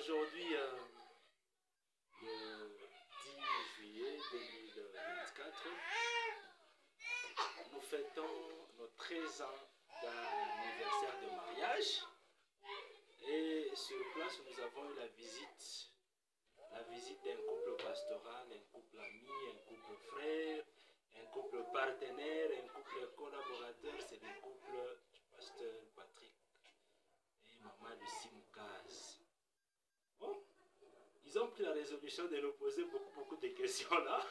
Aujourd'hui, le 10 juillet 2024, nous fêtons nos 13 ans d'anniversaire de mariage. Et sur place, nous avons eu la visite d'un couple pastoral, un couple ami, un couple frère, un couple partenaire, un couple collaborateur. C'est le couple du pasteur Patrick et maman Lucie Moukaz. Bon, ils ont pris la résolution de nous poser beaucoup de questions là.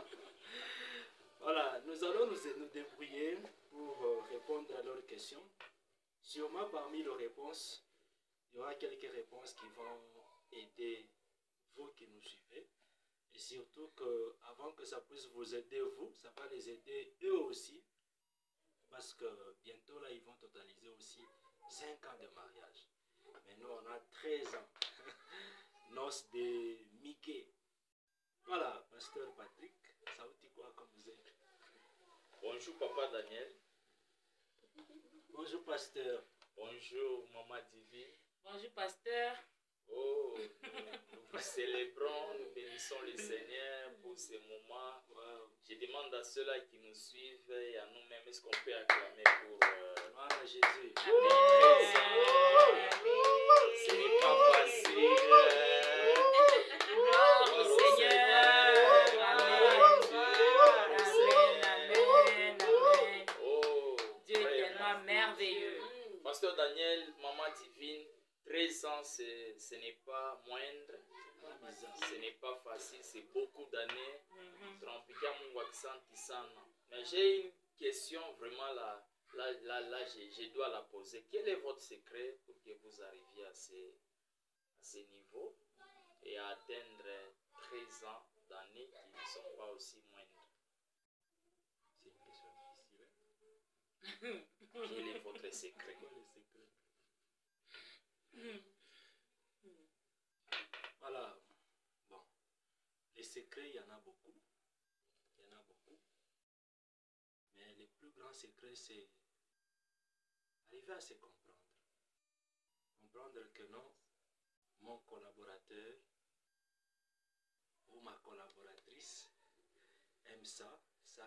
Voilà, nous allons nous débrouiller pour répondre à leurs questions. Sûrement parmi leurs réponses, il y aura quelques réponses qui vont aider vous qui nous suivez. Et surtout que avant que ça puisse vous aider vous, ça va les aider eux aussi. Parce que bientôt là, ils vont totaliser aussi 5 ans de mariage. Mais nous, on a 13 ans. Noces de Mickey. Voilà, pasteur Patrick, ça vous dit quoi comme vous êtes? Bonjour papa Daniel. Bonjour pasteur. Bonjour maman Divine. Bonjour pasteur. Oh, nous vous célébrons, nous bénissons le Seigneur pour ce moment. Wow. Je demande à ceux-là qui nous suivent et à nous-mêmes, est-ce qu'on peut acclamer pour Gloire à Jésus. ce n'est pas facile. Gloire au Seigneur. Amen. Oh, Dieu est tellement merveilleux. Pasteur Daniel, maman Divine, 13 ans, ce n'est pas moindre, ce n'est pas facile, c'est beaucoup d'années. Mais j'ai une question vraiment là, je dois la poser. Quel est votre secret pour que vous arriviez à ce niveau et à atteindre 13 ans d'années qui ne sont pas aussi moindres? C'est une question difficile. Quel est votre secret? Voilà. Bon. Les secrets, il y en a beaucoup. Mais le plus grand secret, c'est arriver à se comprendre. Comprendre que non, mon collaborateur ou ma collaboratrice aime ça.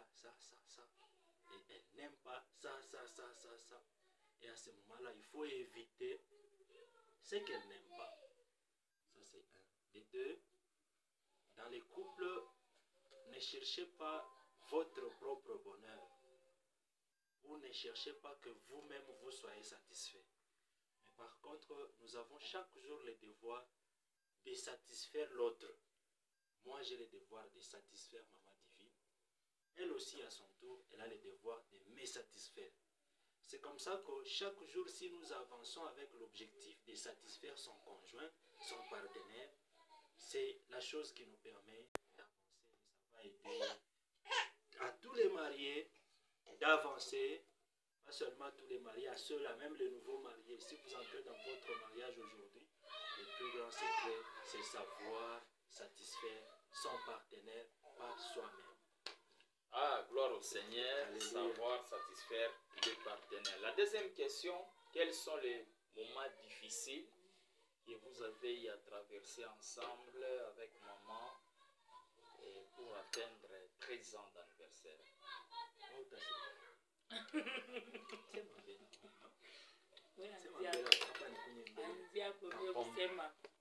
Et elle n'aime pas ça. Et à ce moment-là, il faut éviter ce qu'elle n'aime pas. Ça, c'est un. Et deux, dans les couples, ne cherchez pas votre propre bonheur. Ou ne cherchez pas que vous-même vous soyez satisfait. Mais par contre, nous avons chaque jour le devoir de satisfaire l'autre. Moi, j'ai le devoir de satisfaire Maman Divine. Elle aussi, à son tour, elle a le devoir de me satisfaire. C'est comme ça que chaque jour, si nous avançons avec l'objectif de satisfaire son conjoint, son partenaire, c'est la chose qui nous permet d'avancer. Ça va aider à tous les mariés d'avancer, pas seulement tous les mariés, à ceux-là, même les nouveaux mariés. Si vous entrez dans votre mariage aujourd'hui, le plus grand secret, c'est savoir satisfaire son partenaire par soi-même. Ah, gloire au Seigneur, Alléluia. savoir satisfaire les partenaires. La deuxième question, quels sont les moments difficiles que vous avez eu à traverser ensemble avec maman et pour atteindre 13 ans d'anniversaire? Oh, c'est mon bien. C'est mon bien. Papa n'est pas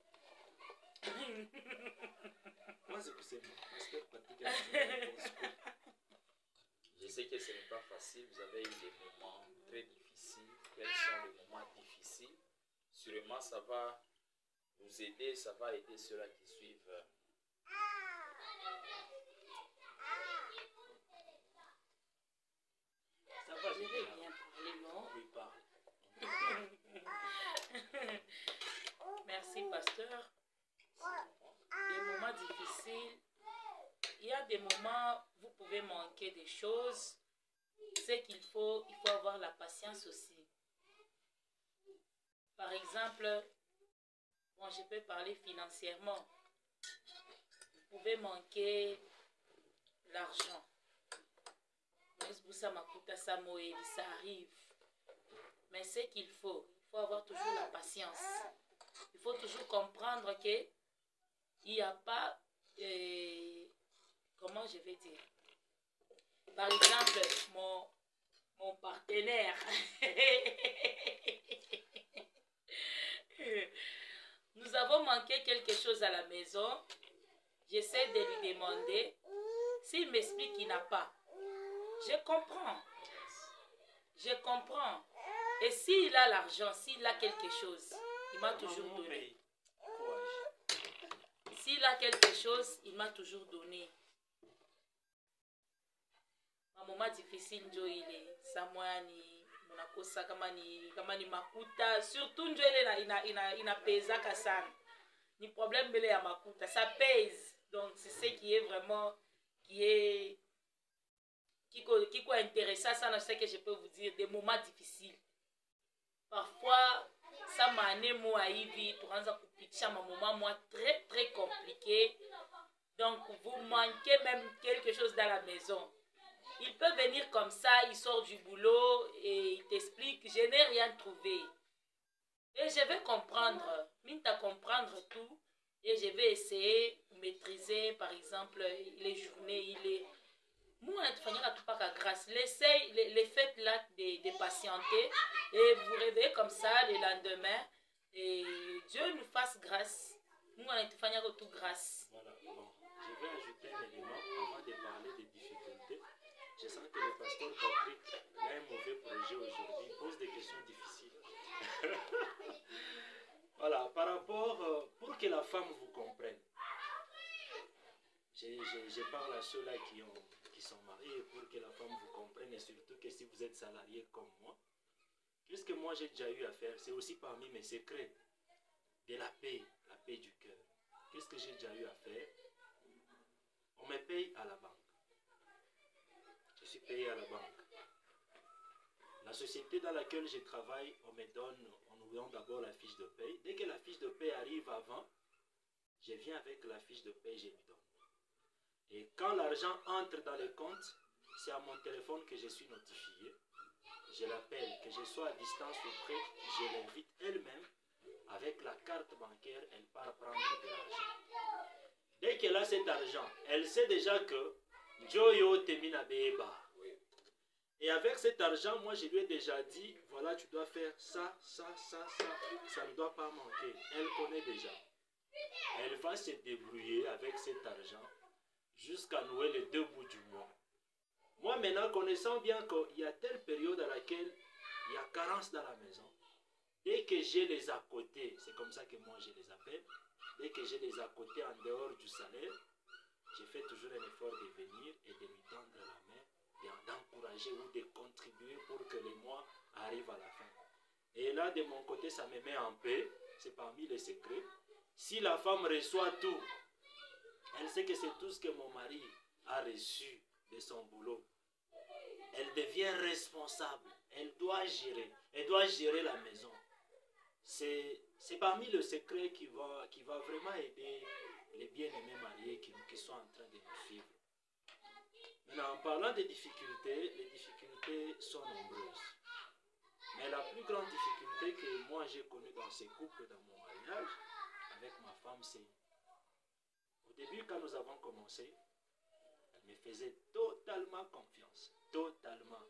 Moi, c'est pour ça. Pasteur Patrick a dit la réponse. Je sais que ce n'est pas facile, vous avez eu des moments très difficiles. Quels sont les moments difficiles? Sûrement, ça va vous aider, ça va aider ceux-là qui suivent. Ça va, Je vais bien parler, non? Oui, parle. Merci, pasteur. Des moments difficiles. Il y a des moments où vous pouvez manquer des choses. C'est qu'il faut avoir la patience aussi. Par exemple, bon, je peux parler financièrement. Vous pouvez manquer l'argent. Ça arrive. Mais c'est qu'il faut avoir toujours la patience. Il faut toujours comprendre que il n'y a pas, comment je vais dire, par exemple, mon partenaire, nous avons manqué quelque chose à la maison, j'essaie de lui demander, s'il m'explique qu'il n'a pas, je comprends. Et s'il a l'argent, s'il a quelque chose, il m'a toujours donné. S'il a quelque chose, il m'a toujours donné. Ma moment difficile, njo ile. Samwani, munakosa kama ni makuta. Surtout njo ile ina pezaka sana. Ni problème bele ya makuta. Ça pèse. Donc c'est ce qui est vraiment, qui est intéressant, ça, c'est ce que je peux vous dire, des moments difficiles. Parfois, ça m'a amené moi à Ivi pour un moment moi très très compliqué. Donc, vous manquez même quelque chose dans la maison. Il peut venir comme ça, il sort du boulot et il t'explique, je n'ai rien trouvé. Et je vais comprendre, comprendre tout, et je vais essayer de maîtriser, par exemple, les journées, moi, grâce. Laissez les fêtes là de patienter et vous réveillez comme ça le lendemain et Dieu nous fasse grâce. Nous, on est tout grâce. Voilà, bon, je vais ajouter un élément avant de parler des difficultés. Je sens que le pasteur Patrick a un mauvais projet aujourd'hui, il pose des questions difficiles. Voilà, par rapport, pour que la femme vous comprenne, je parle à ceux-là qui sont mariés pour que la femme vous comprenne et surtout que si vous êtes salarié comme moi, qu'est-ce que moi j'ai déjà eu à faire? C'est aussi parmi mes secrets de la paix du cœur. Qu'est-ce que j'ai déjà eu à faire? On me paye à la banque. Je suis payé à la banque. La société dans laquelle je travaille, on nous donne d'abord la fiche de paye. Dès que la fiche de paye arrive avant, je viens avec la fiche de paye, je lui donne. Et quand l'argent entre dans le compte, c'est à mon téléphone que je suis notifié. Je l'appelle, que je sois à distance ou près, je l'invite elle-même. Avec la carte bancaire, elle part prendre de l'argent. Dès qu'elle a cet argent, elle sait déjà que Joyo Temina Beba. Et avec cet argent, moi je lui ai déjà dit, voilà, tu dois faire ça, ça, ça, ça. Ça ne doit pas manquer. Elle connaît déjà. Elle va se débrouiller avec cet argent jusqu'à nouer les 2 bouts du mois. Moi maintenant, connaissant bien qu'il y a telle période à laquelle il y a carence dans la maison, dès que j'ai les à côté, c'est comme ça que moi je les appelle, dès que j'ai les à côté en dehors du salaire, je fais toujours un effort de venir et de lui tendre la main, d'encourager ou de contribuer pour que les mois arrivent à la fin. Et là, de mon côté, ça me met en paix, c'est parmi les secrets. Si la femme reçoit tout, elle sait que c'est tout ce que mon mari a reçu de son boulot. Elle devient responsable. Elle doit gérer la maison. C'est parmi les secrets qui va vraiment aider les bien-aimés mariés qui sont en train de nous suivre. Maintenant, en parlant des difficultés, les difficultés sont nombreuses. Mais la plus grande difficulté que moi j'ai connue dans ces couples, dans mon mariage, avec ma femme, c'est au début, quand nous avons commencé, elle me faisait totalement confiance. Totalement.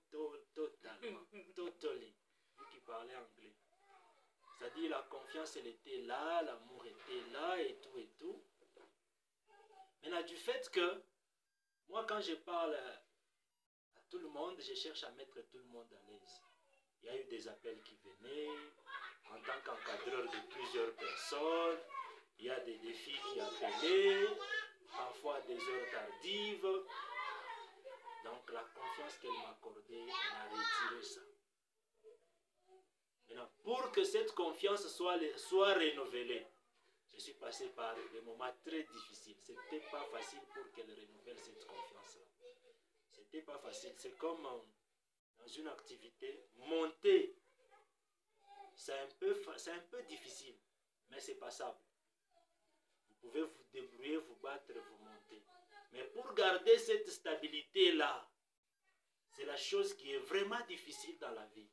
Totally. Vous qui parlez anglais. C'est-à-dire la confiance, elle était là, l'amour était là et tout. Maintenant, du fait que, moi quand je parle à tout le monde, je cherche à mettre tout le monde à l'aise. Il y a eu des appels qui venaient, en tant qu'encadreur de plusieurs personnes, il y a des défis qui appelaient, parfois des heures tardives. Donc la confiance qu'elle m'accordait, elle a retiré ça. Maintenant, pour que cette confiance soit renouvelée, je suis passé par des moments très difficiles. Ce n'était pas facile pour qu'elle renouvelle cette confiance-là. Ce n'était pas facile. C'est comme dans une activité, monter, c'est un peu difficile, mais c'est passable. Vous pouvez vous débrouiller, vous battre, vous monter. Mais pour garder cette stabilité-là, c'est la chose qui est vraiment difficile dans la vie.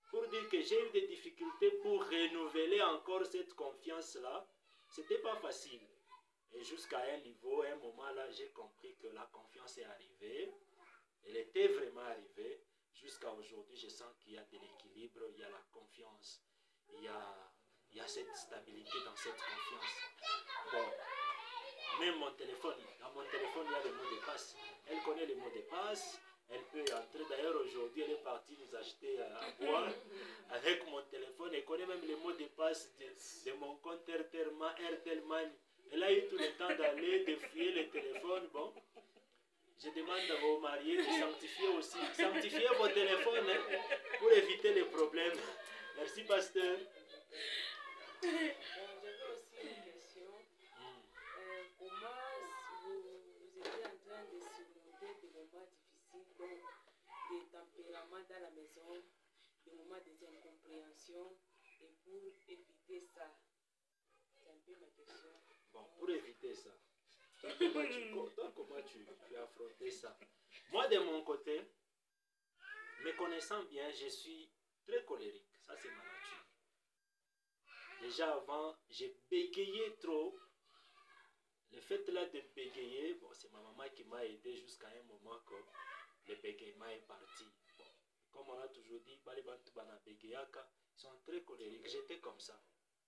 pour dire que j'ai eu des difficultés pour renouveler encore cette confiance-là. C'était pas facile. Et jusqu'à un niveau, à un moment là, j'ai compris que la confiance est arrivée. Elle était vraiment arrivée. Jusqu'à aujourd'hui, je sens qu'il y a de l'équilibre, il y a la confiance, il y a cette stabilité dans cette confiance. Bon, même mon téléphone, dans mon téléphone, il y a le mot de passe. Elle connaît le mot de passe, elle peut entrer. D'ailleurs, aujourd'hui, elle est partie nous acheter à boire avec mon téléphone. Elle connaît même le mot de passe de mon compte Airtel Money. Elle a eu tout le temps d'aller, de fouiller le téléphone. Bon, je demande à vos mariés de sanctifier aussi. Sanctifiez vos téléphones pour éviter les problèmes. Merci, pasteur. J'avais aussi une question. Comment vous étiez en train de surmonter des moments difficiles, donc des tempéraments dans la maison, des moments d'incompréhension, et pour éviter ça? C'est un peu ma question. Bon, pour éviter ça, toi, comment tu as affronté ça? Moi, de mon côté, me connaissant bien, je suis très colérique. Ça, c'est ma nature. Déjà avant, j'ai bégayé trop. Le fait là de bégayer, bon, c'est ma maman qui m'a aidé jusqu'à un moment que le bégaiement est parti. Bon, comme on a toujours dit, ils sont très colériques. J'étais comme ça.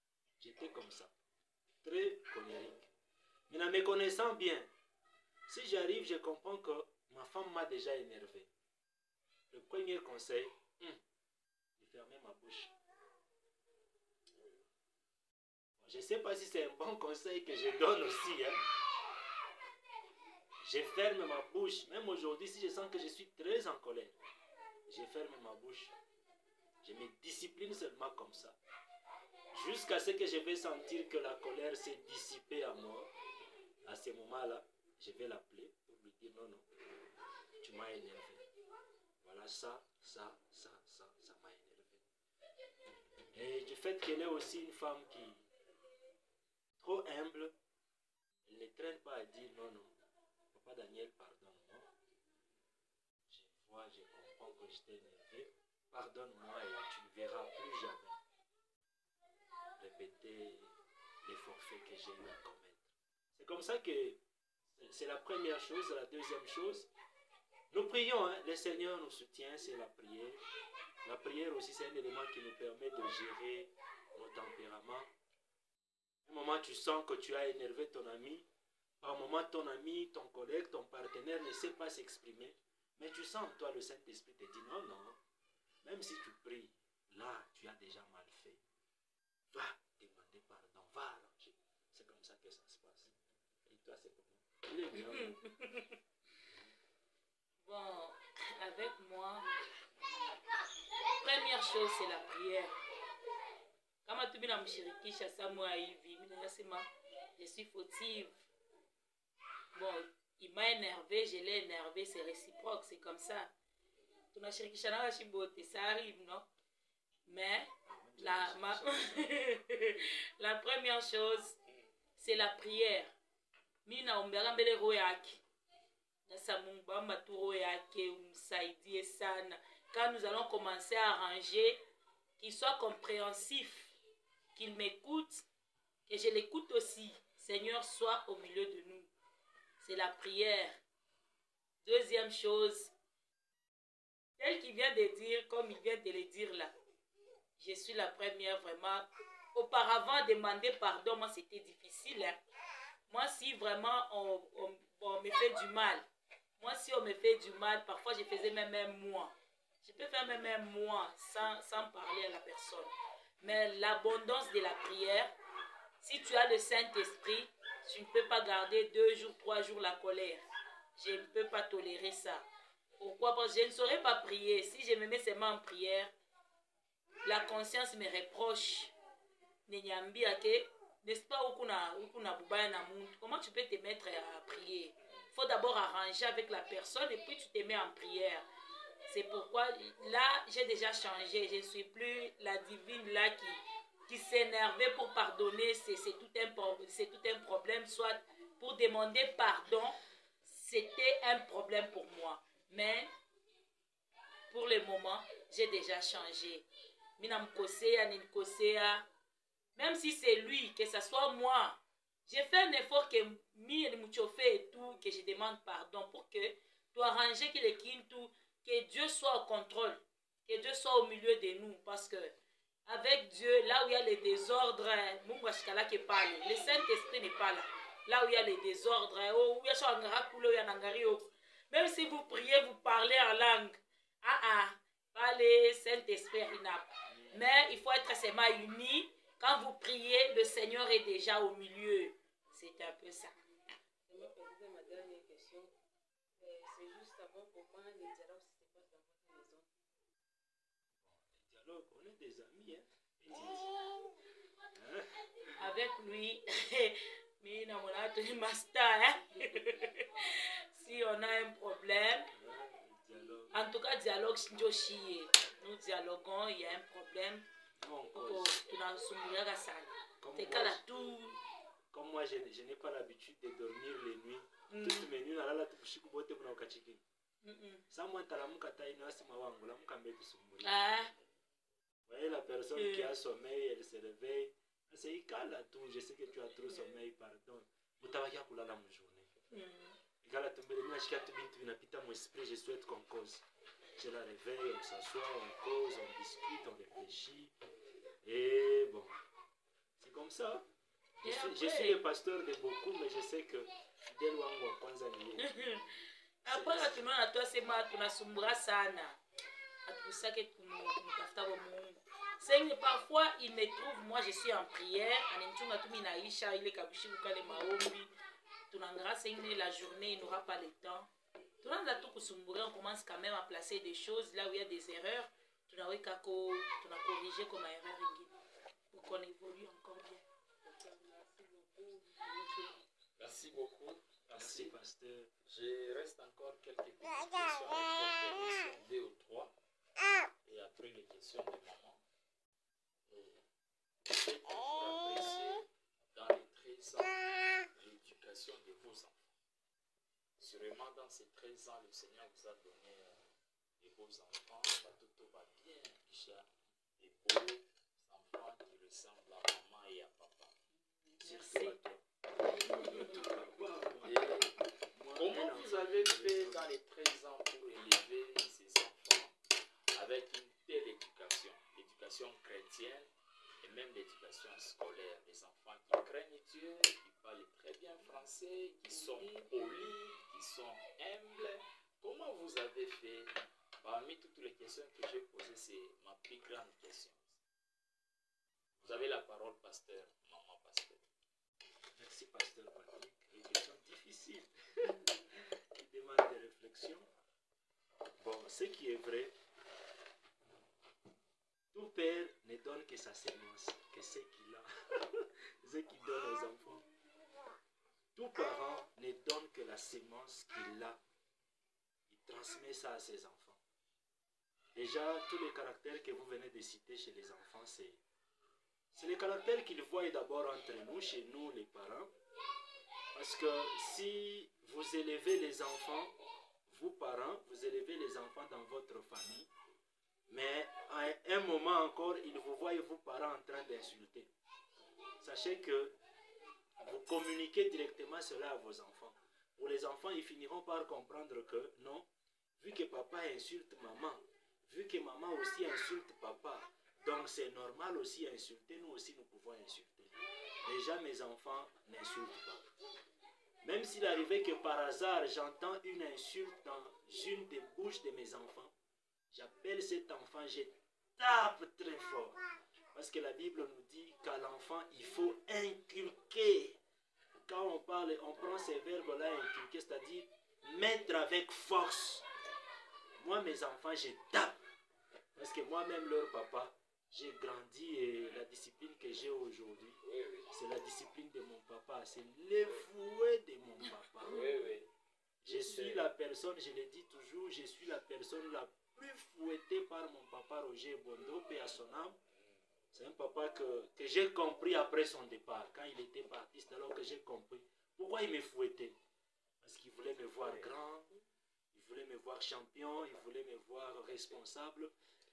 Très colérique. Mais en me connaissant bien, si j'arrive, je comprends que ma femme m'a déjà énervé. Le premier conseil, de fermer ma bouche. Je ne sais pas si c'est un bon conseil que je donne aussi. Hein. Je ferme ma bouche. Même aujourd'hui, si je sens que je suis très en colère, je ferme ma bouche. Je me discipline seulement comme ça. Jusqu'à ce que je vais sentir que la colère s'est dissipée à moi. À ce moment-là, je vais l'appeler pour lui dire non, tu m'as énervé. Voilà, ça m'a énervé. Et du fait qu'elle est aussi une femme qui est trop humble, elle ne traîne pas à dire non, papa Daniel, pardonne-moi. Je comprends que je t'ai énervé. Pardonne-moi et tu ne verras plus jamais répéter les forfaits que j'ai eu à commettre. C'est comme ça que c'est la première chose. La deuxième chose, nous prions, hein, le Seigneur nous soutient, c'est la prière. La prière aussi, c'est un élément qui nous permet de gérer nos tempéraments. À un moment, tu sens que tu as énervé ton ami. Par un moment, ton ami, ton collègue, ton partenaire ne sait pas s'exprimer. Mais tu sens, toi, le Saint-Esprit te dit non. Même si tu pries, là, tu as déjà mal fait. Va demander pardon, va arranger. C'est comme ça que ça se passe. Et toi, c'est comment? Il est bien. Bon, avec moi, première chose, c'est la prière. Kama tu bina mshirikisha Samuel hivi, mimi nasema je suis fautive. Bon, il m'a énervé, je l'ai énervé, c'est réciproque, c'est comme ça. Tunashirikisha na shibote, ça arrive, non? Mais la première chose, c'est la prière. Mina ombera mbele roho yake. Nasa Mungu bamba tu roho yake umsaidie sana. Quand nous allons commencer à arranger, qu'il soit compréhensif, qu'il m'écoute, que je l'écoute aussi. Seigneur, sois au milieu de nous. C'est la prière. Deuxième chose, tel qu'il vient de dire, comme il vient de le dire là, je suis la première vraiment. Auparavant, demander pardon, moi c'était difficile. Hein. Moi, si vraiment on me fait du mal, parfois je faisais même un mois. Je peux faire même un mois sans parler à la personne. Mais l'abondance de la prière, si tu as le Saint-Esprit, tu ne peux pas garder 2 jours, 3 jours la colère. Je ne peux pas tolérer ça. Pourquoi? Parce que je ne saurais pas prier. Si je me mets seulement en prière, la conscience me reproche. N'est-ce pas, comment tu peux te mettre à prier? Il faut d'abord arranger avec la personne et puis tu te mets en prière. C'est pourquoi là, j'ai déjà changé. Je ne suis plus la divine là qui s'énervait pour pardonner. C'est tout un problème. Soit pour demander pardon, c'était un problème pour moi. Mais pour le moment, j'ai déjà changé. Mina mkosea, nilikosea. Même si c'est lui, que ce soit moi, j'ai fait un effort que mi mchofe et tout, que je demande pardon pour que tu arranges que les kintu, que Dieu soit au contrôle, que Dieu soit au milieu de nous, parce que avec Dieu, là où il y a les désordres, le Saint-Esprit n'est pas là. Là où il y a les désordres, même si vous priez, vous parlez en langue, pas le Saint-Esprit. Mais il faut être seulement unis. Quand vous priez, le Seigneur est déjà au milieu. C'est un peu ça. Je me posais ma dernière question. C'est juste savoir comment les dialogues se passent dans votre maison. Les dialogues, on est des amis, hein. Avec lui, si on a un problème, en tout cas, dialogue, nous dialoguons, il y a un problème. Comme moi, je n'ai pas l'habitude de dormir les nuits. Toutes mes nuits, vous voyez la personne qui a sommeil, elle se réveille. C'est Ikala tout, je sais que tu as trop sommeil, pardon. Mutabakia kulala mon journée. Ikala tumbele, mina shika tu bintu binapita mon esprit, je souhaite qu'on cause. Je la réveille, on s'assoit, on cause, on discute, on réfléchit. Et bon, c'est comme ça. Je suis le pasteur de beaucoup, mais je sais que fidèle wangu wa kwanza ni yeye. Après tunaona twasema tunasumbura sana. Atusake kumtafuta kwa Mungu. C'est parfois il me trouve, moi je suis en prière, anenichunga tu mimi naisha ile kabishiku kale maombi. Tunangara sengine la journée, il n'aura pas le temps. Tunaanza tu kusumbura, on commence quand même à placer des choses là où il y a des erreurs. Tunaweka ko tunakorriger comme erreur ingine pour qu'on évolue encore bien. Merci beaucoup. Merci, pasteur. Je reste encore quelques petites questions avec votre 2 ou 3. Et après les questions de maman. Qu'est-ce que vous appréciez dans les 13 ans l'éducation de vos enfants? Sûrement dans ces 13 ans, le Seigneur vous a donné de beaux enfants. Tout va bien. Des beaux enfants qui ressemblent à maman et à papa. Merci. Comment vous avez fait dans les 13 ans pour élever ces enfants avec une telle éducation, l'éducation chrétienne et même l'éducation scolaire, les enfants qui craignent Dieu, qui parlent très bien français, qui sont polis, qui sont humbles? Comment vous avez fait? Parmi toutes les questions que j'ai posées, c'est ma plus grande question. Vous avez la parole, pasteur, maman pasteur. Merci, pasteur Patrick. Une question difficile qui demande des réflexions. Bon, ce qui est vrai, tout père ne donne que sa sémence, que ce qu'il a, ce qu'il donne aux enfants. Tout parent ne donne que la sémence qu'il a. Il transmet ça à ses enfants. Déjà, tous les caractères que vous venez de citer chez les enfants, c'est les caractères qu'ils voient d'abord entre nous, chez nous les parents. Parce que si vous élevez les enfants, vous parents, vous élevez les enfants dans votre famille, mais à un moment encore, ils vous voient, vous parents, en train d'insulter. Sachez que vous communiquez directement cela à vos enfants. Pour les enfants, ils finiront par comprendre que non, vu que papa insulte maman, vu que maman aussi insulte papa, donc c'est normal aussi insulter, nous aussi nous pouvons insulter. Déjà mes enfants n'insultent pas. Même s'il arrivait que par hasard j'entends une insulte dans une des bouches de mes enfants, j'appelle cet enfant, je tape très fort. Parce que la Bible nous dit qu'à l'enfant il faut inculquer. Quand on parle, on prend ces verbes-là, inculquer, c'est-à-dire mettre avec force. Moi mes enfants je tape. Parce que moi-même leur papa, j'ai grandi et la discipline que j'ai aujourd'hui, c'est la discipline de mon papa, c'est le fouet de mon papa. Je suis la personne, je le dis toujours, je suis la personne la plus fouettée par mon papa Roger Bondo, paix à son âme. C'est un papa que j'ai compris après son départ, quand il était parti, c'est alors que j'ai compris pourquoi il me fouettait. Parce qu'il voulait me voir grand, il voulait me voir champion, il voulait me voir responsable.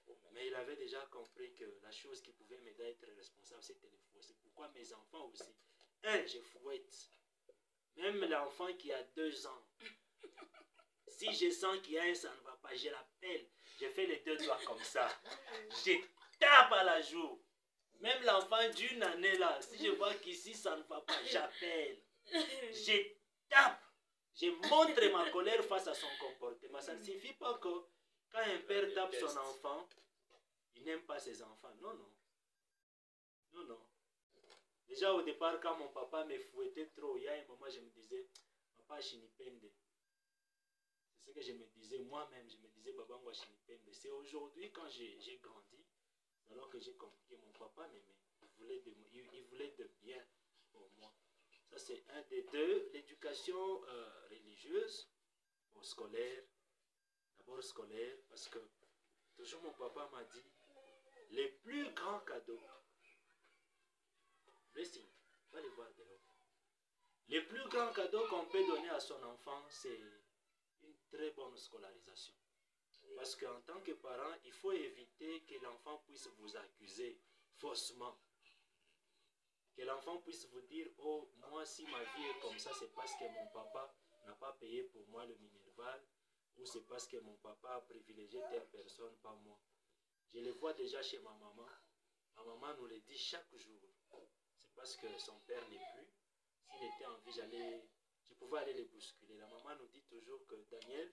Mais il avait déjà compris que la chose qui pouvait m'aider à être responsable, c'était les fouets. C'est pourquoi mes enfants aussi, je fouette. Même l'enfant qui a 2 ans, si je sens qu'il y a un, ça ne va pas, je l'appelle. Je fais les 2 doigts comme ça. Je tape à la joue. Même l'enfant d'1 année là, si je vois qu'ici ça ne va pas, j'appelle. Je tape. Je montre ma colère face à son comportement. Ça ne suffit pas que quand un père tape son enfant, il n'aime pas ses enfants. Non, non. Non, non. Déjà au départ, quand mon papa me fouettait trop, il y a un moment, je me disais, papa Shinipende. C'est ce que je me disais moi-même. Je me disais, Babango Shinipende. C'est aujourd'hui, quand j'ai grandi, alors que j'ai compris que mon papa m'aimait. Il voulait de bien pour moi. Ça, c'est un des deux. L'éducation religieuse, ou scolaire. D'abord scolaire, parce que toujours mon papa m'a dit, les plus grands cadeaux, blessing, va les voir de l'eau. Les plus grands cadeaux qu'on peut donner à son enfant, c'est une très bonne scolarisation. Parce qu'en tant que parent, il faut éviter que l'enfant puisse vous accuser faussement. Que l'enfant puisse vous dire, oh, moi si ma vie est comme ça, c'est parce que mon papa n'a pas payé pour moi le Minerval, ou c'est parce que mon papa a privilégié telle personne, pas moi. Je le vois déjà chez ma maman. Ma maman nous le dit chaque jour. C'est parce que son père n'est plus. S'il était en vie, je pouvais aller le bousculer. La maman nous dit toujours que Daniel,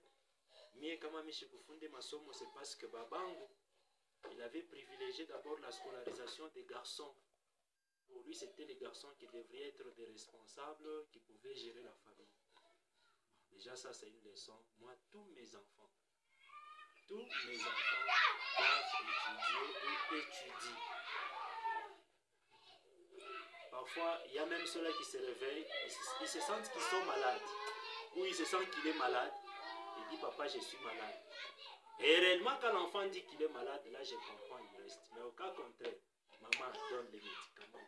c'est parce que Babango, il avait privilégié d'abord la scolarisation des garçons. Pour lui, c'était les garçons qui devraient être des responsables, qui pouvaient gérer la famille. Déjà, ça, c'est une leçon. Moi, tous mes enfants doivent étudier et étudient. Parfois, il y a même ceux-là qui se réveillent, ils se sentent qu'ils sont malades. Ou ils se sentent qu'il est malade. Il dit, papa, je suis malade. Et réellement, quand l'enfant dit qu'il est malade, là, je comprends, il reste. Mais au cas contraire, maman donne les médicaments,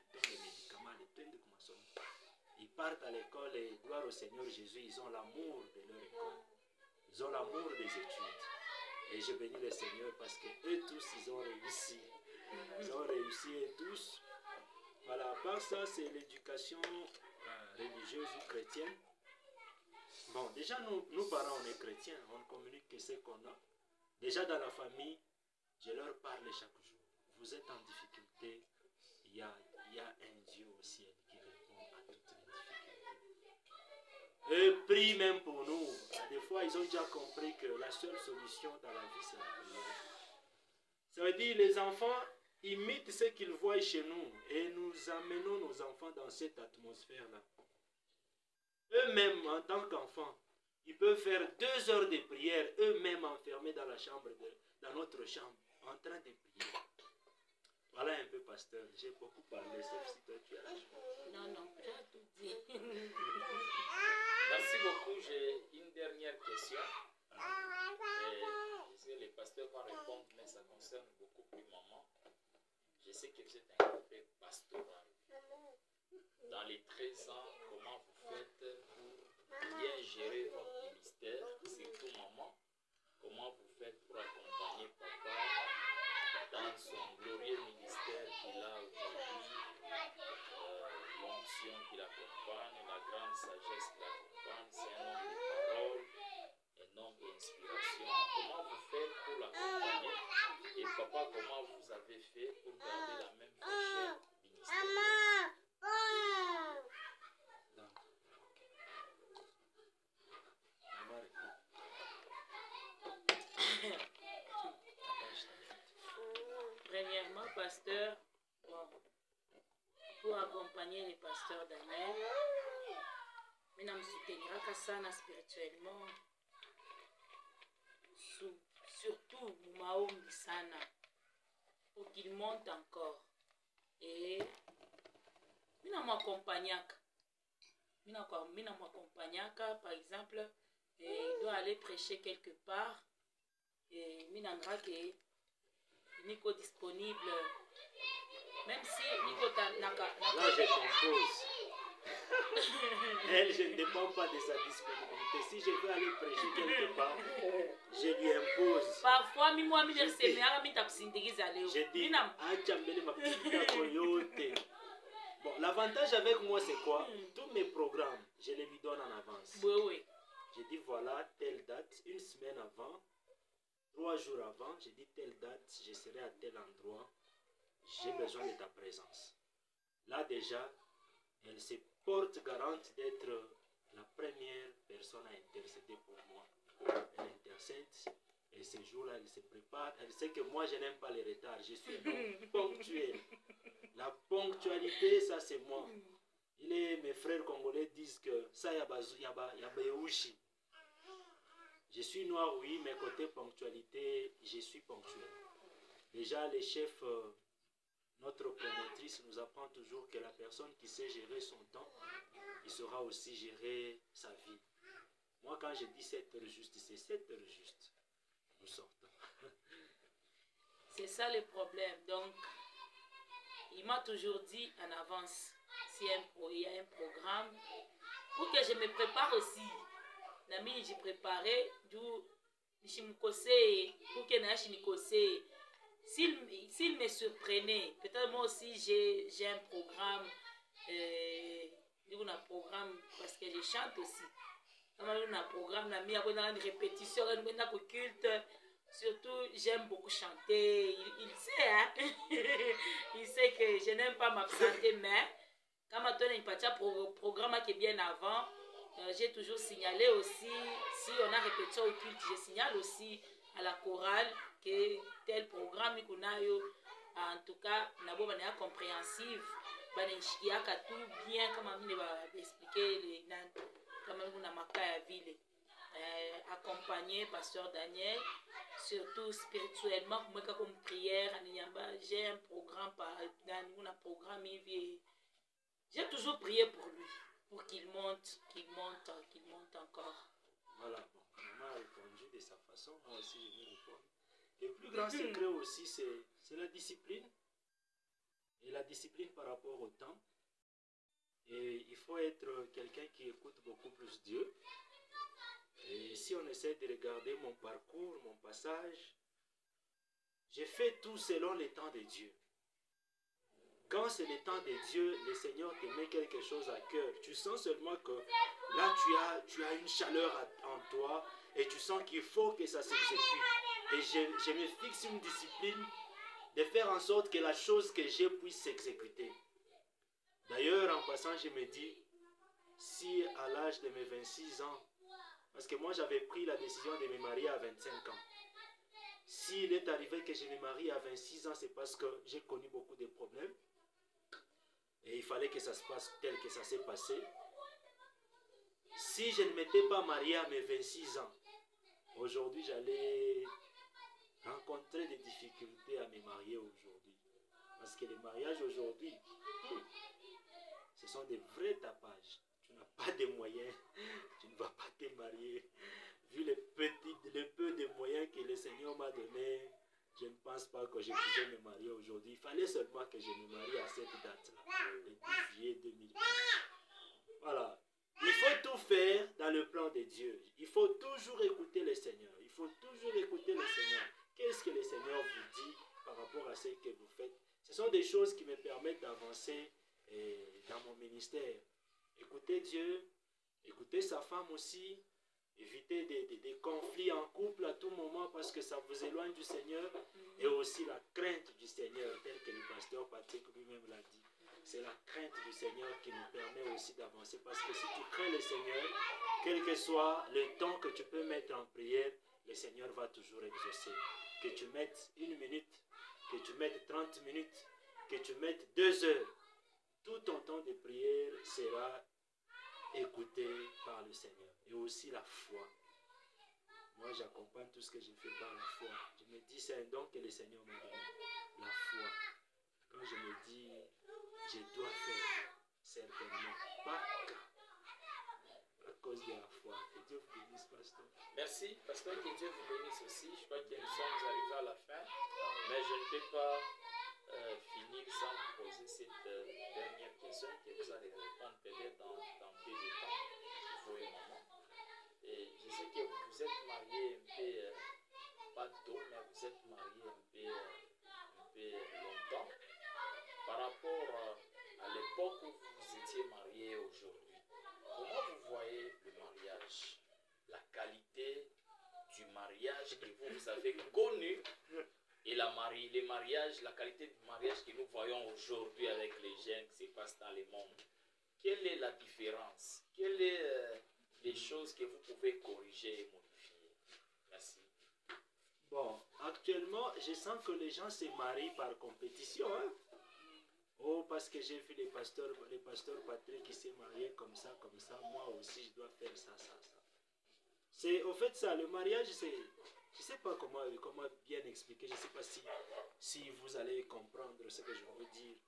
ils partent à l'école et gloire au Seigneur Jésus, ils ont l'amour de leur école. Ils ont l'amour des études. Et je bénis le Seigneur parce que eux tous, ils ont réussi. Ils ont réussi et tous. Voilà, à part ça, c'est l'éducation religieuse ou chrétienne. Bon, déjà, nous parents, on est chrétiens, on communique que ce qu'on a. Déjà dans la famille, je leur parle chaque jour. Vous êtes en difficulté, il y a un Dieu au ciel qui répond à toutes les difficultés. Et prie même pour nous. Des fois, ils ont déjà compris que la seule solution dans la vie, c'est la prière. Ça veut dire les enfants imitent ce qu'ils voient chez nous et nous amenons nos enfants dans cette atmosphère-là. Eux-mêmes, en tant qu'enfants, ils peuvent faire 2 heures de prière, eux-mêmes enfermés dans la chambre, dans notre chambre, en train de prier. Voilà un peu, pasteur. J'ai beaucoup parlé, sauf si toi tu as la chose. Non, non, tu as tout dit. Merci beaucoup. J'ai une dernière question. Le pasteur va répondre, mais ça concerne beaucoup plus maman. Je sais que vous êtes un café pastoral. Dans les 13 ans, comment vous faites pour bien gérer votre ministère, surtout maman? Comment vous faites pour accompagner papa dans son glorieux ministère qu'il a aujourd'hui, l'onction qui l'accompagne, la grande sagesse qui l'accompagne, c'est un homme de parole, un homme d'inspiration. Comment vous faites pour l'accompagner? Et papa, comment vous avez fait pour garder la même fraîcheur ministérielle? Premièrement, pasteur, bon, pour accompagner le pasteur Daniel, mais je me soutiendrai sana spirituellement, surtout Maombi sana, pour qu'il monte encore. Et je m'accompagne. Par exemple, il doit aller prêcher quelque part, et je Nico disponible, même si Nico là je compose. Elle, je ne dépends pas de sa disponibilité. Si je veux aller prêcher quelque part, je lui impose. Parfois, moi, je dis, bon, l'avantage avec moi, c'est quoi? Tous mes programmes, je les lui donne en avance. oui, oui. Je dis, voilà, telle date, une semaine avant, 3 jours avant, je dis, telle date, je serai à tel endroit, j'ai besoin de ta présence. Là, déjà, elle se porte garante d'être la première personne à intercéder pour moi. Elle intercède et ce jour-là, elle se prépare. Elle sait que moi, je n'aime pas les retards. Je suis un homme ponctuel. La ponctualité, ça, c'est moi. Mes frères congolais disent que ça, y a Bayouchi. Je suis noir, oui, mais côté ponctualité, je suis ponctuel. Déjà, les chefs... Notre promotrice nous apprend toujours que la personne qui sait gérer son temps, il saura aussi gérer sa vie. Moi, quand je dis 7 heures juste, c'est 7 heures juste. Nous sortons. C'est ça le problème. Donc, il m'a toujours dit en avance, s'il y a un programme, pour que je me prépare aussi. Nami, j'ai préparé, pour que s'il me surprenait, peut-être moi aussi j'ai un programme, parce que je chante aussi. Un programme, une répétition, un culte. Surtout, j'aime beaucoup chanter. Il sait, hein? Il sait que je n'aime pas m'absenter, mais quand on a un programme qui est bien avant, j'ai toujours signalé aussi, si on a répétition au culte, je signale aussi à la chorale que tel programme qu'on a eu, en tout cas, nabo bana compréhensive, bana nchikiaka tout bien, comme on va expliquer les nan, comme on a marqué à ville, accompagné pasteur Daniel, surtout spirituellement, moi comme prière, j'ai un programme un programme, j'ai toujours prié pour lui, pour qu'il monte encore. Voilà, bon, maman a répondu de sa façon, moi aussi je vais répondre. Le plus grand secret aussi, c'est la discipline. Et la discipline par rapport au temps. Et il faut être quelqu'un qui écoute beaucoup plus Dieu. Et si on essaie de regarder mon parcours, mon passage, j'ai fait tout selon les temps de Dieu. Quand c'est le temps de Dieu, le Seigneur te met quelque chose à cœur. Tu sens seulement que là, tu as une chaleur en toi et tu sens qu'il faut que ça s'exécute. Et je me fixe une discipline de faire en sorte que la chose que j'ai puisse s'exécuter. D'ailleurs, en passant, je me dis, si à l'âge de mes 26 ans, parce que moi j'avais pris la décision de me marier à 25 ans, s'il est arrivé que je me marie à 26 ans, c'est parce que j'ai connu beaucoup de problèmes. Et il fallait que ça se passe tel que ça s'est passé. Si je ne m'étais pas marié à mes 26 ans, aujourd'hui j'allais rencontrer des difficultés à me marier aujourd'hui. Parce que les mariages aujourd'hui, ce sont des vrais tapages. Tu n'as pas de moyens, tu ne vas pas te marier. Vu le peu de moyens que le Seigneur m'a donné, je ne pense pas que je pouvais me marier aujourd'hui. Il fallait seulement que je me marie à cette date-là, le 10 juillet 2015. Voilà. Il faut tout faire dans le plan de Dieu. Il faut toujours écouter le Seigneur. Il faut toujours écouter le Seigneur. Qu'est-ce que le Seigneur vous dit par rapport à ce que vous faites? Ce sont des choses qui me permettent d'avancer dans mon ministère. Écoutez Dieu, écoutez sa femme aussi. Évitez des conflits en couple à tout moment parce que ça vous éloigne du Seigneur. Et aussi la crainte du Seigneur, tel que le pasteur Patrick lui-même l'a dit. C'est la crainte du Seigneur qui nous permet aussi d'avancer. Parce que si tu crains le Seigneur, quel que soit le temps que tu peux mettre en prière, le Seigneur va toujours exaucer. Que tu mettes 1 minute, que tu mettes 30 minutes, que tu mettes 2 heures, tout ton temps de prière sera écouté par le Seigneur. Et aussi la foi. Moi, j'accompagne tout ce que je fais par la foi. Je me dis, c'est un don que le Seigneur m'a donné. La foi. Quand je me dis, je dois faire, certainement pas à cause de la foi. Que Dieu vous bénisse, pasteur. Merci, pasteur, que Dieu vous bénisse aussi. Je crois que nous sommes arrivés à la fin, mais je ne peux pas finir sans vous poser cette dernière question que vous allez répondre peut-être dans marié un peu, pas tôt, mais vous êtes marié un peu longtemps. Par rapport à l'époque où vous étiez marié aujourd'hui, comment vous voyez le mariage? La qualité du mariage que vous avez connu et les mariages, la qualité du mariage que nous voyons aujourd'hui avec les jeunes qui se passent dans le monde. Quelle est la différence? Quelles sont les choses que vous pouvez corriger et modifier? Merci. Bon, actuellement, je sens que les gens se marient par compétition. Hein? Oh, parce que j'ai vu les pasteurs Patrick qui s'est marié comme ça, moi aussi je dois faire ça. C'est au fait ça, le mariage, c'est... Je ne sais pas comment bien expliquer, je ne sais pas si vous allez comprendre ce que je veux dire.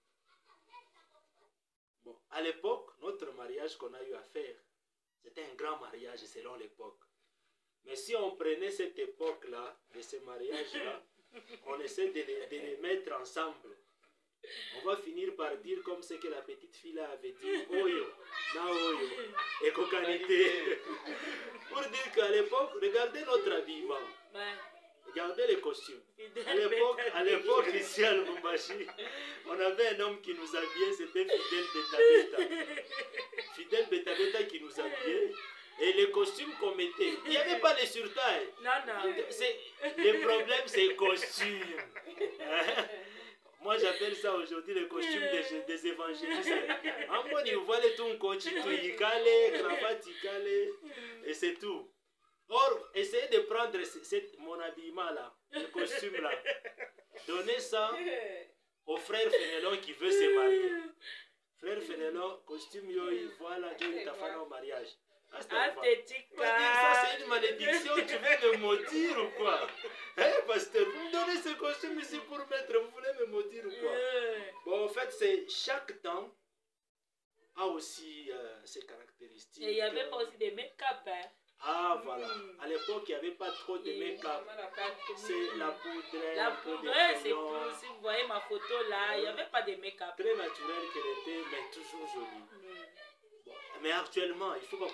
Bon, à l'époque, notre mariage qu'on a eu à faire, c'était un grand mariage selon l'époque. Mais si on prenait cette époque-là, de ce mariage-là, on essaie de les mettre ensemble, on va finir par dire comme ce que la petite fille-là avait dit, Oyo, na Oyo, et cocanité. Pour dire qu'à l'époque, regardez notre habillement. Regardez les costumes. À l'époque, ici à Lubumbashi, on avait un homme qui nous habillait, c'était Fidel Betabeta. Fidel Betabeta qui nous habillait. Et les costumes qu'on mettait, il n'y avait pas les surtailles. Non. Le problème, c'est les costumes. Moi, j'appelle ça aujourd'hui le costume des évangélistes. En bon, ils voient les tout coach, ils calent, cravate, ils calent, et c'est tout. Or, essayez de prendre mon habillement-là, le costume-là, donner ça au frère Fénelon qui veut se marier. Frère Fénelon, costume, voilà, Dieu t'a fait au mariage. Ça, c'est une malédiction, tu veux me maudire ou quoi? Hein, pasteur, vous me donnez ce costume ici pour mettre, vous voulez me maudire ou quoi? Bon, en fait, c'est chaque temps a aussi ses caractéristiques. Et il n'y avait pas aussi des make-up, hein? Ah, voilà. À l'époque, il n'y avait pas trop de make-up. C'est la poudre. La poudre, c'est tout. Si vous voyez ma photo là, il n'y avait pas de make-up. Très naturel qu'elle était, mais toujours jolie. Mais actuellement, il faut pas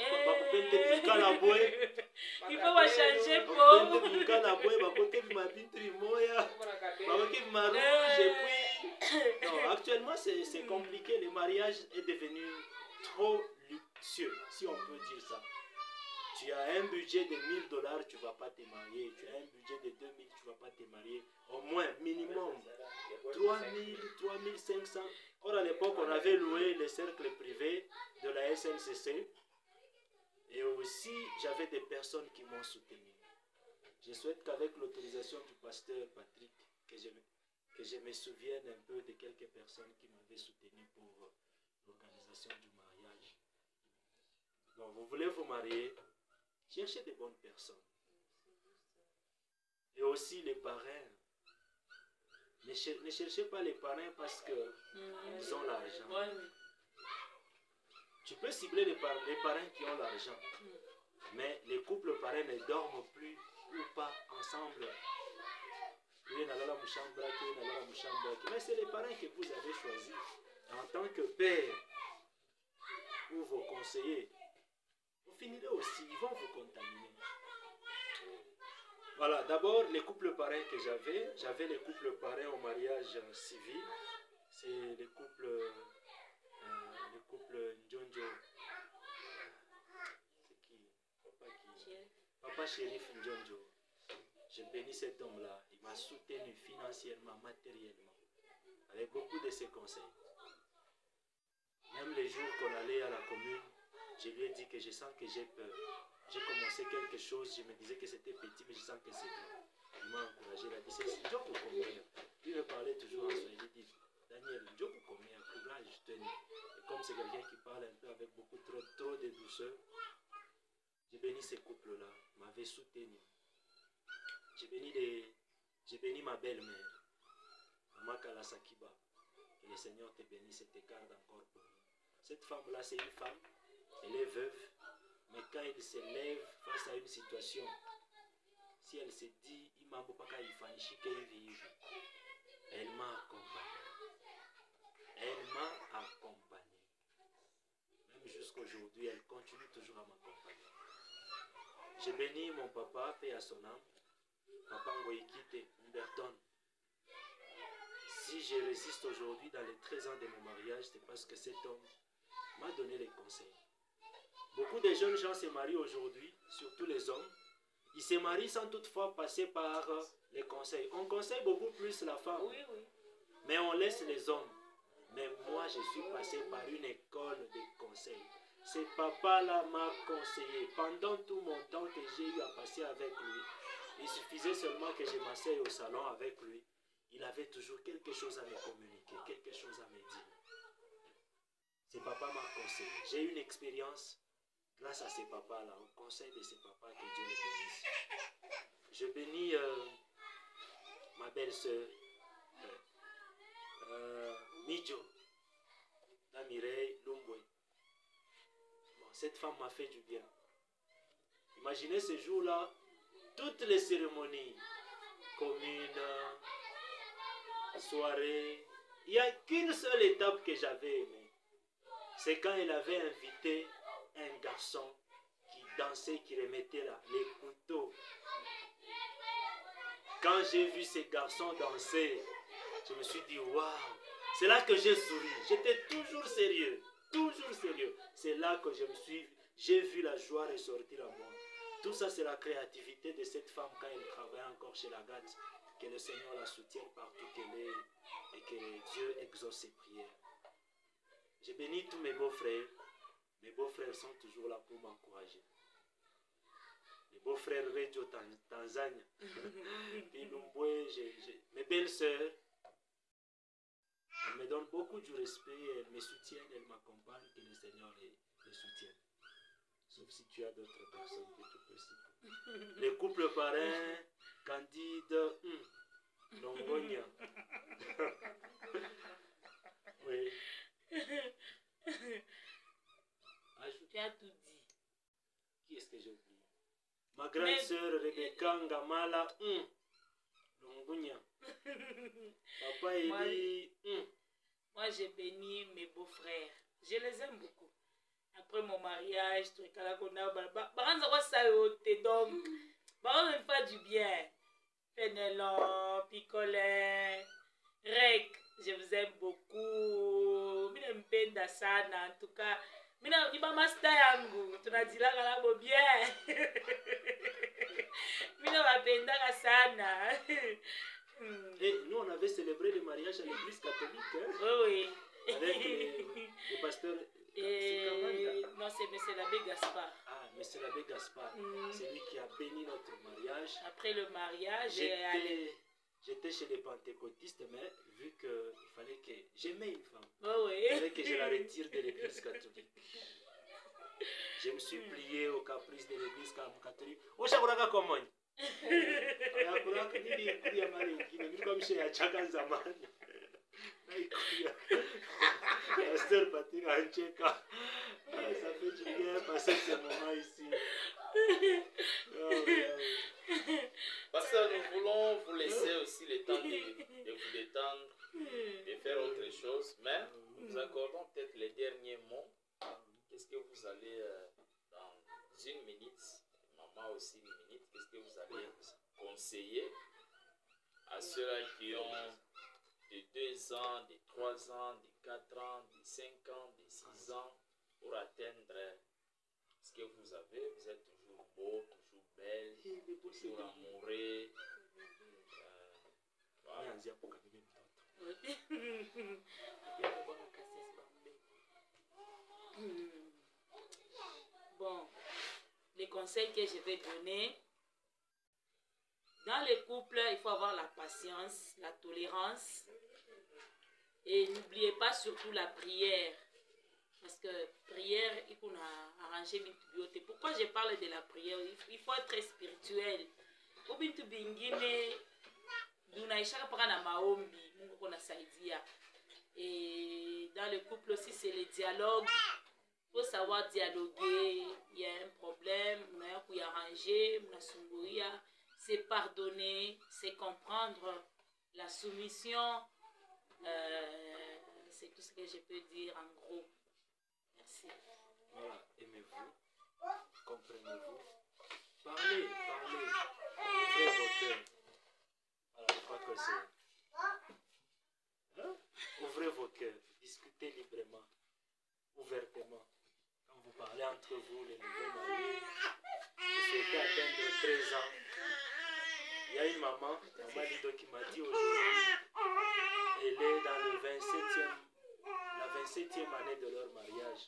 il faut changer pour non, actuellement c'est compliqué. Le mariage est devenu trop luxueux, si on peut dire ça. Tu as un budget de $1000, tu ne vas pas te marier. Tu as un budget de 2000, tu ne vas pas te marier. Au moins, minimum 3000, 3500. Or, à l'époque, on avait loué les cercles privés de la SNCC. Et aussi, j'avais des personnes qui m'ont soutenu. Je souhaite qu'avec l'autorisation du pasteur Patrick, que je me souvienne un peu de quelques personnes qui m'avaient soutenu pour l'organisation du mariage. Donc, vous voulez vous marier, cherchez des bonnes personnes. Et aussi les parrains. Ne cherchez pas les parrains parce qu'ils ont l'argent. Tu peux cibler les parrains qui ont l'argent. Mais les couples parrains ne dorment plus ou pas ensemble. Mais c'est les parrains que vous avez choisis. En tant que père ou vos conseillers, vous finirez aussi, ils vont vous contaminer. Voilà, d'abord les couples parrains que j'avais les couples parrains au mariage civil. C'est les couples Njonjo. C'est qui? Papa Chérif Njonjo. Je bénis cet homme-là. Il m'a soutenu financièrement, matériellement, avec beaucoup de ses conseils. Même les jours qu'on allait à la commune, je lui ai dit que je sens que j'ai peur. J'ai commencé quelque chose, je me disais que c'était petit, mais je sens que c'est grand. Il m'a encouragé, il a dit, c'est Djokou combien? Il me parlait toujours en soi, il dit, Daniel, Djokou combien? Courage, tenez. Et comme c'est quelqu'un qui parle un peu avec beaucoup trop de douceur, j'ai béni ces couples-là, m'avait soutenu. J'ai béni ma belle-mère, Maman Kalasakiba. Que le Seigneur te bénisse et te garde encore pour nous. Cette femme-là, c'est une femme, elle est veuve, mais quand elle se lève face à une situation, si elle se dit, elle m'a accompagné. Elle m'a accompagné. Même jusqu'aujourd'hui, elle continue toujours à m'accompagner. Je bénis mon papa, paix à son âme, Papa Ngoïkite Umberton. Si je résiste aujourd'hui dans les 13 ans de mon mariage, c'est parce que cet homme m'a donné les conseils. Beaucoup de jeunes gens se marient aujourd'hui, surtout les hommes. Ils se marient sans toutefois passer par les conseils. On conseille beaucoup plus la femme, Oui, oui. mais on laisse les hommes. Mais moi, je suis passé par une école de conseils. Ce papa-là m'a conseillé. Pendant tout mon temps que j'ai eu à passer avec lui, il suffisait seulement que je m'asseye au salon avec lui. Il avait toujours quelque chose à me communiquer, quelque chose à me dire. Ce papa m'a conseillé. J'ai eu une expérience grâce à ces papas-là, au conseil de ces papas, que Dieu les bénisse. Je bénis ma belle-sœur, Midjo, Mireille Lumbwe. Bon, cette femme m'a fait du bien. Imaginez ce jour-là, toutes les cérémonies, communes, soirées, il n'y a qu'une seule étape que j'avais aimée. C'est quand elle avait invité un garçon qui dansait, qui remettait là, les couteaux. Quand j'ai vu ces garçons danser, je me suis dit, waouh, c'est là que j'ai souri. J'étais toujours sérieux, toujours sérieux. C'est là que j'ai vu la joie ressortir à moi. Tout ça, c'est la créativité de cette femme quand elle travaille encore chez la GAT. Que le Seigneur la soutienne partout qu'elle est et que Dieu exauce ses prières. Je bénis tous mes beaux-frères. Mes beaux-frères sont toujours là pour m'encourager. Les beaux-frères Reggio Tanzania. Puis Lumbwe, mes belles-sœurs. Elles me donnent beaucoup de respect, elles me soutiennent, elles m'accompagnent, que le Seigneur les soutienne. Sauf si tu as d'autres personnes que tu peux citer. Les couples parrains, Candide, Longonia. Oui. Tu as tout dit. Qui est-ce que j'ai oublié? Ma grande sœur Rebecca Ngamala, Longonia. Papa Eli, Moi, j'ai béni mes beaux-frères. Je les aime beaucoup. Après mon mariage, donc, me fait du bien. Penelon, Picolin, Rec, je vous aime beaucoup. Mine mpenda sana, en tout cas. Mine niba master yangu, tunadilaka labo bien. Mine wapenda sana. Et nous, on avait célébré le mariage à l'église catholique. Hein? Oui, oui. Avec le pasteur. Non, c'est M. l'abbé Gaspard. Ah, M. l'abbé Gaspard. C'est lui qui a béni notre mariage. Après le mariage, j'étais chez les pentecôtistes, mais vu qu'il fallait que j'aimais une femme, oui. il fallait que je la retire de l'église catholique. Je me suis plié aux caprices de l'église catholique. Oshakuraka comment? Yakuraka nili kuya mali ngine nilikuwa mshe achaka zamani. Naikuya. Pasteur Patrick Ancheka. Ça fait du bien passer ce moment ici. Pasteur, nous voulons vous laisser aussi le temps de vous détendre, de faire autre chose, mais nous accordons peut-être les derniers mots. Qu'est-ce que vous allez, dans une minute, maman aussi une minute, qu'est-ce que vous allez conseiller à ceux-là qui ont de 2 ans, de 3 ans, de 4 ans, de 5 ans, de 6 ans, pour atteindre ce que vous avez? Vous êtes toujours beau, toujours belle, toujours amoureux. Voilà. Bon, les conseils que je vais donner, dans les couples, il faut avoir la patience, la tolérance, et n'oubliez pas surtout la prière, parce que prière, il faut arranger bintu. Pourquoi je parle de la prière? Il faut être spirituel. Et dans le couple aussi, c'est le dialogue. Il faut savoir dialoguer. Il y a un problème, on a arranger, c'est pardonner, c'est comprendre la soumission. C'est tout ce que je peux dire en gros. Merci. Voilà, aimez-vous, comprenez-vous, parlez Parlez, parlez. Ouvrez vos cœurs. Voilà, je crois que c'est... Hein? Ouvrez vos cœurs. Discutez librement, ouvertement. Quand vous parlez entre vous, les nouveaux mariés, vous souhaitez atteindre 13 ans. Il y a une maman Lido, qui m'a dit aujourd'hui, elle est dans le 27e année de leur mariage.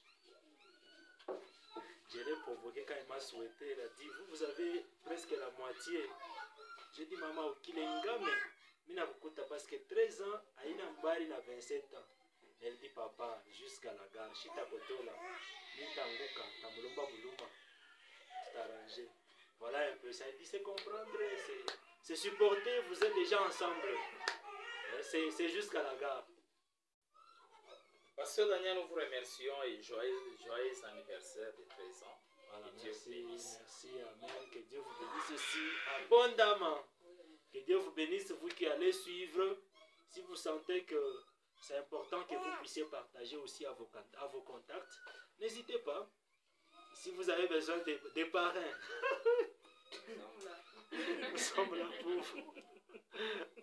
Je l'ai provoqué quand il m'a souhaité. Elle a dit, vous avez presque la moitié. J'ai dit, maman, Okilengame, Minakukuta, parce que 13 ans, Aïna Mbari n'a 27 ans. Elle dit, papa, jusqu'à la gare, Chita Kotola, Nitanguka, Tamulumba Buluma, c'est arrangé. Voilà un peu ça. Elle dit, c'est comprendre, c'est supporter, vous êtes déjà ensemble. C'est jusqu'à la gare. Pasteur Daniel, nous vous remercions et joyeux anniversaire de 13 ans. Voilà, que Dieu vous bénisse. Merci, amen. Que Dieu vous bénisse aussi abondamment. Que Dieu vous bénisse, vous qui allez suivre. Si vous sentez que c'est important que vous puissiez partager aussi à vos contacts, n'hésitez pas. Si vous avez besoin de parrains, nous sommes là pour vous.